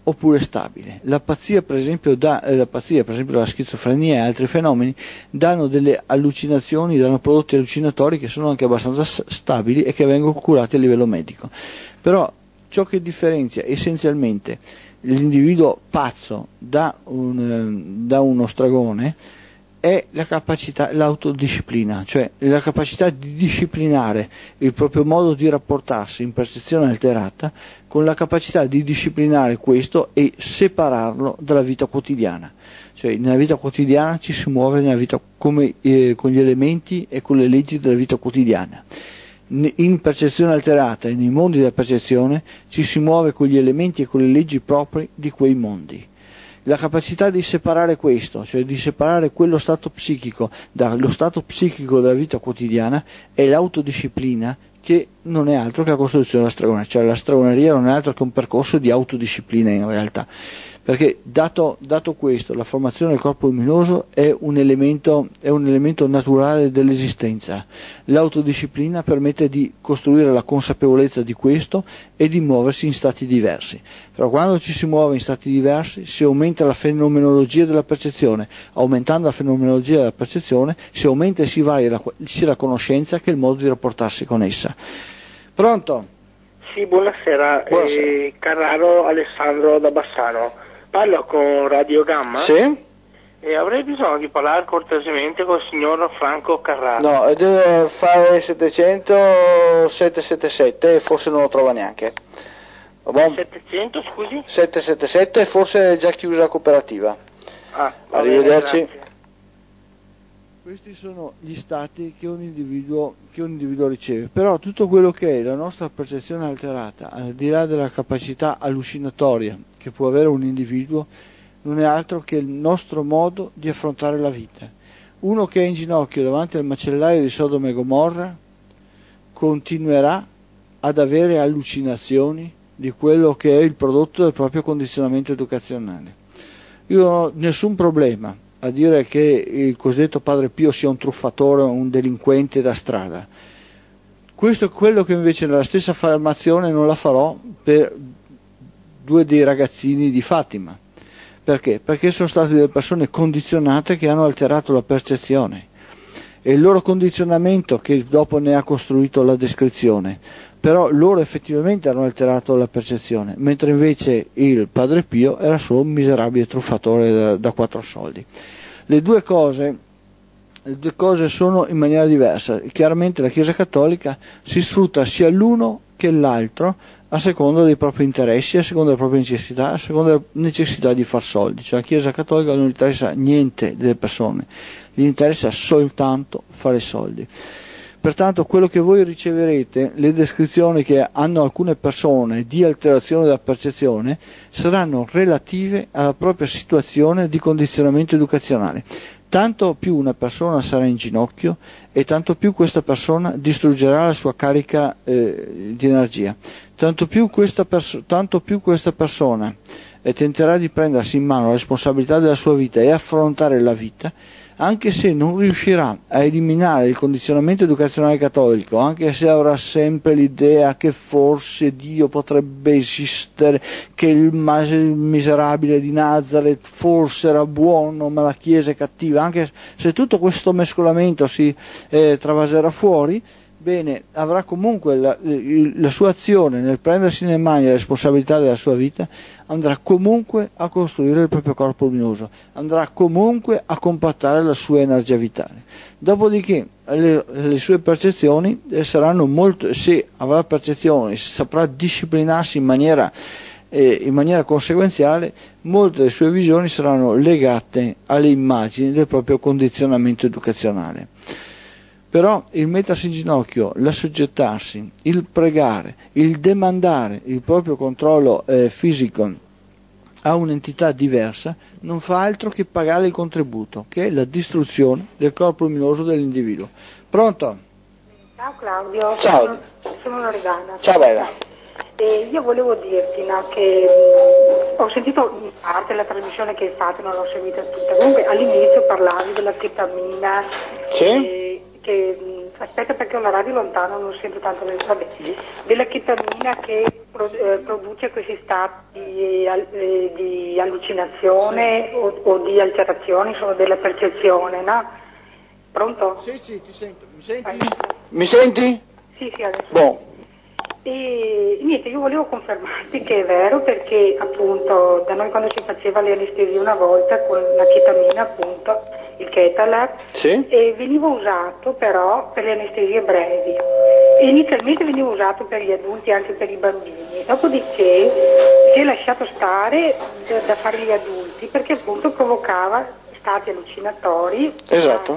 oppure stabile. La pazzia, per esempio, da, eh, la pazzia, per esempio la schizofrenia e altri fenomeni, danno delle allucinazioni, danno prodotti allucinatori che sono anche abbastanza stabili e che vengono curati a livello medico. Però ciò che differenzia essenzialmente l'individuo pazzo da, un, da uno stregone è la capacità, l'autodisciplina, cioè la capacità di disciplinare il proprio modo di rapportarsi in percezione alterata con la capacità di disciplinare questo e separarlo dalla vita quotidiana. Cioè nella vita quotidiana ci si muove nella vita come, eh, con gli elementi e con le leggi della vita quotidiana. In percezione alterata e nei mondi della percezione ci si muove con gli elementi e con le leggi proprie di quei mondi. La capacità di separare questo, cioè di separare quello stato psichico dallo stato psichico della vita quotidiana, è l'autodisciplina, che non è altro che la costruzione della stregoneria. Cioè la stregoneria non è altro che un percorso di autodisciplina in realtà, perché dato, dato questo, la formazione del corpo luminoso è un elemento, è un elemento naturale dell'esistenza. L'autodisciplina permette di costruire la consapevolezza di questo e di muoversi in stati diversi. Però quando ci si muove in stati diversi si aumenta la fenomenologia della percezione. Aumentando la fenomenologia della percezione si aumenta e si varia la, sia la conoscenza che il modo di rapportarsi con essa. Pronto? Sì, buonasera, buonasera. Eh, Carraro Alessandro da Bassano. Parlo con Radio Gamma? Sì. E avrei bisogno di parlare cortesemente con il signor Franco Carraro. No, deve fare settecento settecentosettantasette e forse non lo trova neanche. Bon. settecento, scusi? settecentosettantasette e forse è già chiusa la cooperativa. Ah, arrivederci. Bene, questi sono gli stati che un, individuo, che un individuo riceve, però tutto quello che è la nostra percezione alterata, al di là della capacità allucinatoria che può avere un individuo, non è altro che il nostro modo di affrontare la vita. Uno che è in ginocchio davanti al macellaio di Sodoma e Gomorra continuerà ad avere allucinazioni di quello che è il prodotto del proprio condizionamento educazionale. Io non ho nessun problema a dire che il cosiddetto Padre Pio sia un truffatore o un delinquente da strada. Questo è quello che invece nella stessa affermazione non la farò per due dei ragazzini di Fatima. Perché? Perché sono state delle persone condizionate che hanno alterato la percezione. E il loro condizionamento che dopo ne ha costruito la descrizione. Però loro effettivamente hanno alterato la percezione, mentre invece il Padre Pio era solo un miserabile truffatore da, da quattro soldi. Le due cose, le due cose sono in maniera diversa. Chiaramente la Chiesa Cattolica si sfrutta sia l'uno che l'altro a seconda dei propri interessi, a seconda delle proprie necessità, a seconda della necessità di far soldi. Cioè la Chiesa Cattolica non interessa niente delle persone, gli interessa soltanto fare soldi. Pertanto quello che voi riceverete, le descrizioni che hanno alcune persone di alterazione della percezione, saranno relative alla propria situazione di condizionamento educazionale. Tanto più una persona sarà in ginocchio e tanto più questa persona distruggerà la sua carica eh, di energia. Tanto più questa, perso- tanto più questa persona eh, tenterà di prendersi in mano la responsabilità della sua vita e affrontare la vita, anche se non riuscirà a eliminare il condizionamento educazionale cattolico, anche se avrà sempre l'idea che forse Dio potrebbe esistere, che il miserabile di Nazareth forse era buono ma la Chiesa è cattiva, anche se tutto questo mescolamento si eh, travaserà fuori, bene, avrà comunque la, la sua azione nel prendersi nelle mani la responsabilità della sua vita, andrà comunque a costruire il proprio corpo luminoso, andrà comunque a compattare la sua energia vitale. Dopodiché le, le sue percezioni saranno molto, se avrà percezioni, se saprà disciplinarsi in maniera, eh, in maniera conseguenziale, molte delle sue visioni saranno legate alle immagini del proprio condizionamento educazionale. Però il mettersi in ginocchio, l'assoggettarsi, il pregare, il demandare il proprio controllo eh, fisico a un'entità diversa non fa altro che pagare il contributo, che è la distruzione del corpo luminoso dell'individuo. Pronto? Ciao Claudio, Ciao. Sono, sono Loredana. Ciao bella. E io volevo dirti no, che mh, ho sentito in parte la trasmissione che hai fatto, non l'ho seguita tutta. Comunque all'inizio parlavi della ketamina, Sì? e, che mh, aspetta perché ho la radio lontano, non sento tanto bene, vabbè, della chetamina che pro, eh, produce questi stati di, eh, di allucinazione sì. o, o di alterazioni, sono della percezione, no? Pronto? Sì, sì, ti sento. Mi senti? Vai. Mi senti? Sì, sì, adesso. Boh. E niente, io volevo confermarti che è vero perché appunto da noi quando si faceva le anestesie una volta con la chetamina appunto, il Ketalar, sì? e veniva usato però per le anestesie brevi e inizialmente veniva usato per gli adulti e anche per i bambini, dopodiché si è lasciato stare da, da fare gli adulti perché appunto provocava stati allucinatori. Esatto.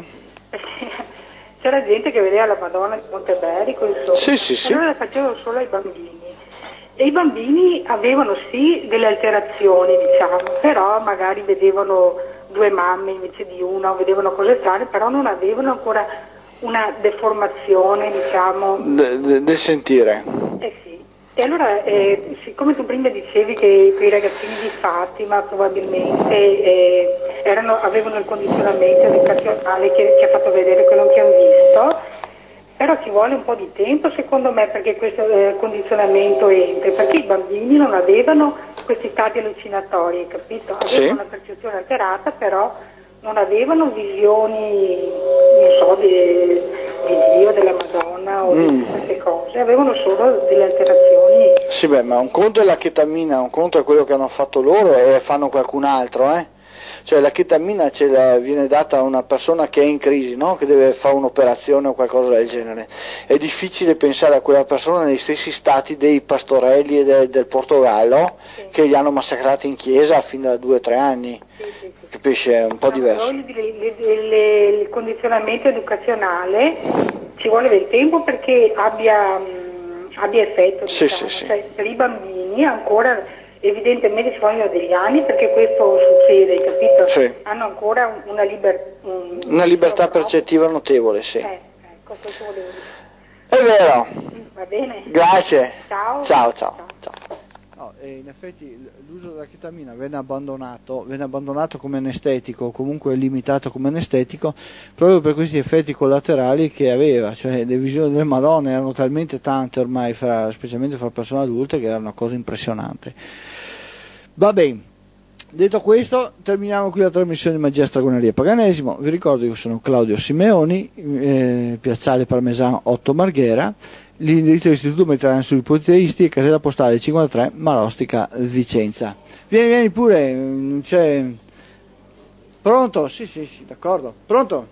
C'era gente che vedeva la Madonna di Monteberico, insomma, sì, sì, sì. allora la facevano solo ai bambini. E i bambini avevano sì delle alterazioni, diciamo, però magari vedevano due mamme invece di una, o vedevano cose strane, però non avevano ancora una deformazione, diciamo. De, de, del sentire. Eh sì. E allora, eh, siccome tu prima dicevi che quei ragazzini di Fatima probabilmente eh, erano, avevano il condizionamento educazionale che, che ha fatto vedere quello che hanno visto, però ci vuole un po' di tempo secondo me perché questo eh, condizionamento entri, perché i bambini non avevano questi stati allucinatori, capito? Avevano sì. una percezione alterata, però non avevano visioni, non so, di, di Dio, della Madonna o mm. di queste cose, avevano solo delle alterazioni. Sì, beh, ma un conto è la chetamina, un conto è quello che hanno fatto loro e fanno qualcun altro, eh? Cioè la chetamina ce la viene data a una persona che è in crisi, no? Che deve fare un'operazione o qualcosa del genere. È difficile pensare a quella persona nei stessi stati dei pastorelli de, del Portogallo sì. che li hanno massacrati in chiesa fin da due o tre anni. Sì, sì, sì. Capisci? È un po' no, diverso. Il, il, il, il condizionamento educazionale ci vuole del tempo perché abbia, mh, abbia effetto. Sì, diciamo. sì, sì. Cioè, per i bambini ancora evidentemente ci vogliono degli anni perché questo succede, capito? Sì. Hanno ancora una, liber, un, una libertà percettiva notevole, sì. Eh, ecco, questo volevo dire. È vero. Va bene. Grazie. Ciao. Ciao, ciao. ciao. ciao. No, e in effetti l'uso della chetamina venne abbandonato, venne abbandonato come anestetico, comunque limitato come anestetico, proprio per questi effetti collaterali che aveva, cioè le visioni delle Madonne erano talmente tante ormai, fra, specialmente fra persone adulte, che era una cosa impressionante. Va bene, detto questo, terminiamo qui la trasmissione di Magia, Stregoneria e Paganesimo. Vi ricordo che io sono Claudio Simeoni, eh, Piazzale Parmesan otto Marghera, l'indirizzo dell'Istituto Mediterraneo Studi Politeisti, casella postale cinquantatré, Marostica, Vicenza. Vieni, vieni pure, c'è... Pronto? Sì, sì, sì, d'accordo. Pronto?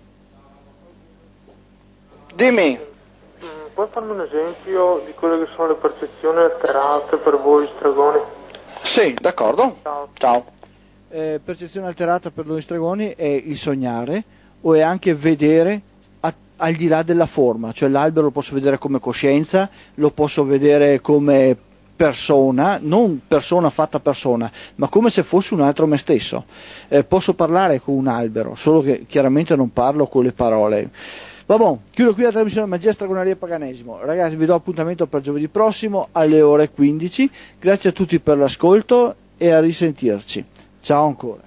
Dimmi. Puoi farmi un esempio di quelle che sono le percezioni alterate per voi stregoni? Sì, d'accordo. Ciao. Ciao. Eh, percezione alterata per noi stregoni è il sognare o è anche vedere al di là della forma, cioè l'albero lo posso vedere come coscienza, lo posso vedere come persona, non persona fatta persona, ma come se fosse un altro me stesso. Eh, posso parlare con un albero, solo che chiaramente non parlo con le parole. Vabbè, chiudo qui la trasmissione Magia, Stregoneria e Paganesimo. Ragazzi, vi do appuntamento per giovedì prossimo alle ore quindici. Grazie a tutti per l'ascolto e a risentirci. Ciao ancora.